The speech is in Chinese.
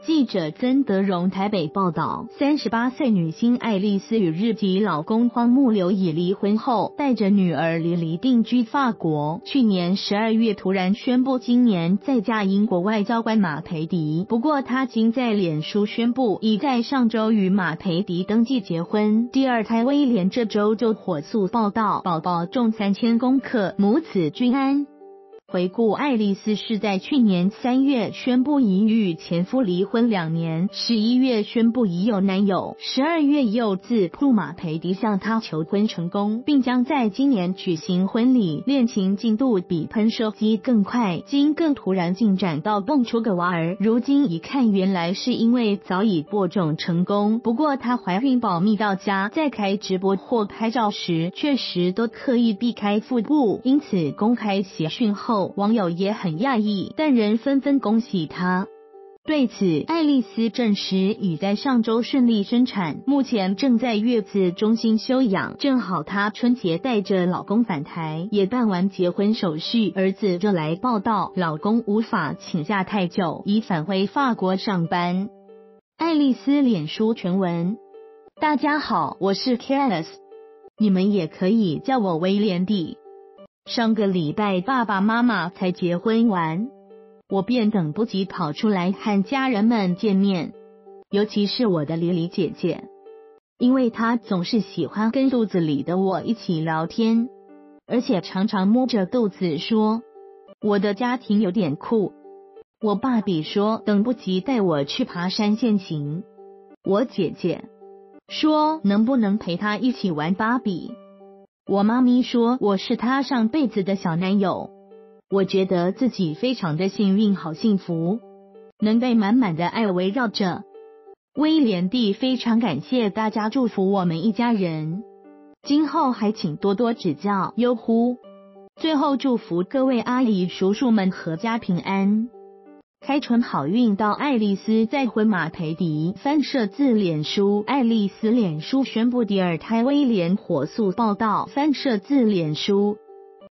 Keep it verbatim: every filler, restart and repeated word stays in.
记者曾德荣台北报道，三十八岁女星爱丽丝与日籍老公荒木流已离婚后，带着女儿离离定居法国。去年十二月突然宣布今年再嫁英国外交官马培迪，不过她仅在脸书宣布已在上周与马培迪登记结婚。第二胎威廉这周就火速报道，宝宝重三千公克，母子均安。回顾，爱丽丝是在去年三月宣布已与前夫离婚两年，十一月宣布已有男友，十二月又自曝马培迪向她求婚成功，并将在今年举行婚礼，恋情进度比喷射机更快，竟更突然进展到蹦出个娃儿。如今一看，原来是因为早已播种成功，不过她怀孕保密到家，在开直播或拍照时确实都刻意避开腹部，因此公开喜讯后，网友也很讶异，但仍纷纷恭喜她。对此，爱丽丝证实已在上周顺利生产，目前正在月子中心休养。正好她春节带着老公返台，也办完结婚手续，儿子就来报道，老公无法请假太久，已返回法国上班。爱丽丝脸书全文：大家好，我是 Careless， 你们也可以叫我威廉弟。上个礼拜爸爸妈妈才结婚完，我便等不及跑出来和家人们见面，尤其是我的莉莉姐姐，因为她总是喜欢跟肚子里的我一起聊天，而且常常摸着肚子说我的家庭有点酷。我爸比说等不及带我去爬山践行，我姐姐说能不能陪她一起玩芭比，我妈咪说我是她上辈子的小男友。我觉得自己非常的幸运，好幸福，能被满满的爱围绕着。威廉弟非常感谢大家祝福我们一家人，今后还请多多指教，哟呼。最后祝福各位阿姨叔叔们阖家平安，开春好运。到爱丽丝再婚，马培迪翻摄自脸书，爱丽丝脸书宣布第二胎，威廉火速报道，翻摄自脸书。